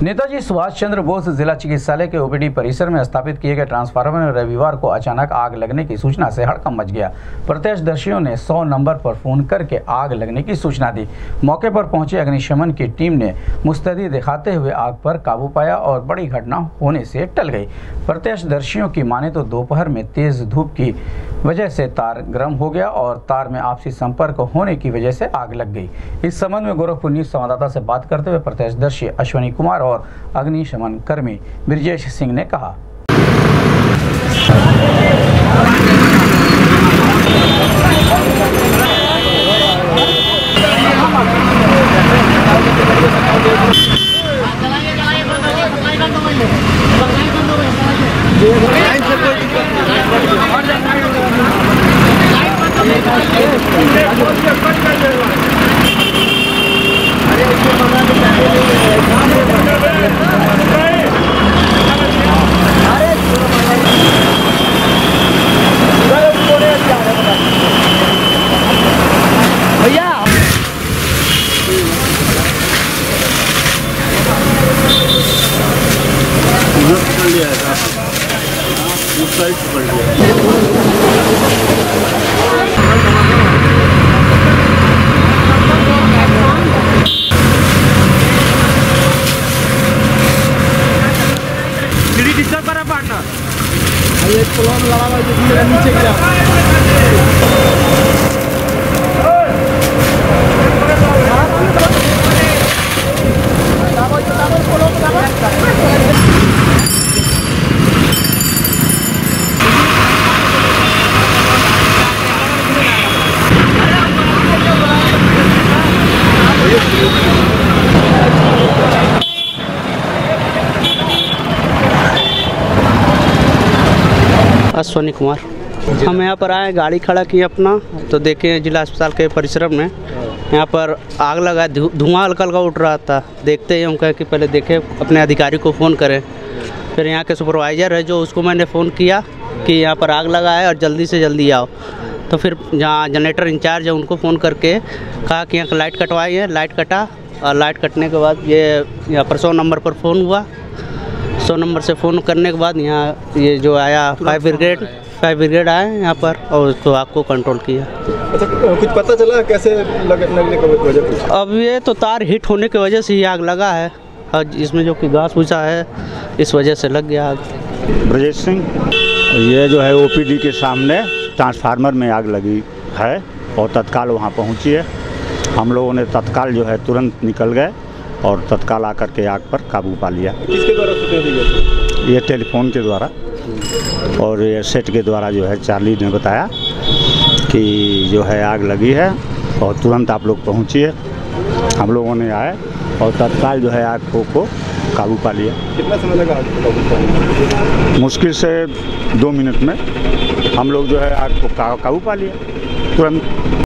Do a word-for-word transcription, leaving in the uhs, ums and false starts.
नेताजी सुभाष चंद्र बोस जिला चिकित्सालय के ओपीडी परिसर में स्थापित किए गए ट्रांसफार्मर में रविवार को अचानक आग लगने की सूचना से हड़कंप मच गया। प्रत्यक्षदर्शियों ने सौ नंबर पर फोन करके आग लगने की सूचना दी। मौके पर पहुंचे अग्निशमन की टीम ने मुस्तैदी दिखाते हुए आग पर काबू पाया और बड़ी घटना होने से टल गई। प्रत्यक्षदर्शियों की माने तो दोपहर में तेज धूप की वजह से तार गर्म हो गया और तार में आपसी संपर्क होने की वजह से आग लग गई। इस संबंध में गोरखपुर न्यूज संवाददाता से बात करते हुए प्रत्यक्षदर्शी अश्विनी कुमार और अग्निशमन कर्मी ब्रिजेश सिंह ने कहा। एक कलम लगा हुआ है नीचे गिरा। अश्विनी कुमार, हम यहाँ पर आए, गाड़ी खड़ा किए अपना, तो देखे जिला अस्पताल के परिसर में यहाँ पर आग लगा, धुआं हल्का हल्का उठ रहा था। देखते ही हम कहे कि पहले देखे, अपने अधिकारी को फ़ोन करें। फिर यहाँ के सुपरवाइज़र है जो, उसको मैंने फ़ोन किया कि यहाँ पर आग लगा है और जल्दी से जल्दी आओ। तो फिर जहाँ जनरेटर इंचार्ज है उनको फ़ोन करके कहा कि यहाँ लाइट कटवाई है। लाइट कटा और लाइट कटने के बाद ये यहाँ पर सौ नंबर पर फ़ोन हुआ। सौ नंबर से फ़ोन करने के बाद यहाँ ये जो आया फायर ब्रिगेड फायर ब्रिगेड आए यहाँ पर और उसको आग को कंट्रोल किया। अच्छा, कुछ पता चला कैसे लगने की वजह? अब ये तो तार हिट होने की वजह से ही आग लगा है और इसमें जो कि घास भूसा है इस वजह से लग गया आग। ब्रजेश सिंह, ये जो है ओपीडी के सामने ट्रांसफार्मर में आग लगी है और तत्काल वहाँ पहुँची है। हम लोगों ने तत्काल जो है तुरंत निकल गए और तत्काल आकर के आग पर काबू पा लिया। किसके द्वारा सूचना दी गई? ये टेलीफोन के द्वारा और ये सेट के द्वारा जो है चार्ली ने बताया कि जो है आग लगी है और तुरंत आप लोग पहुँचिए। हम लोगों ने आए और तत्काल जो है आग को, को काबू पा लिया। कितना समय लगा आग को काबू पाने? मुश्किल से दो मिनट में हम लोग जो है आग को काबू पा लिया तुरंत।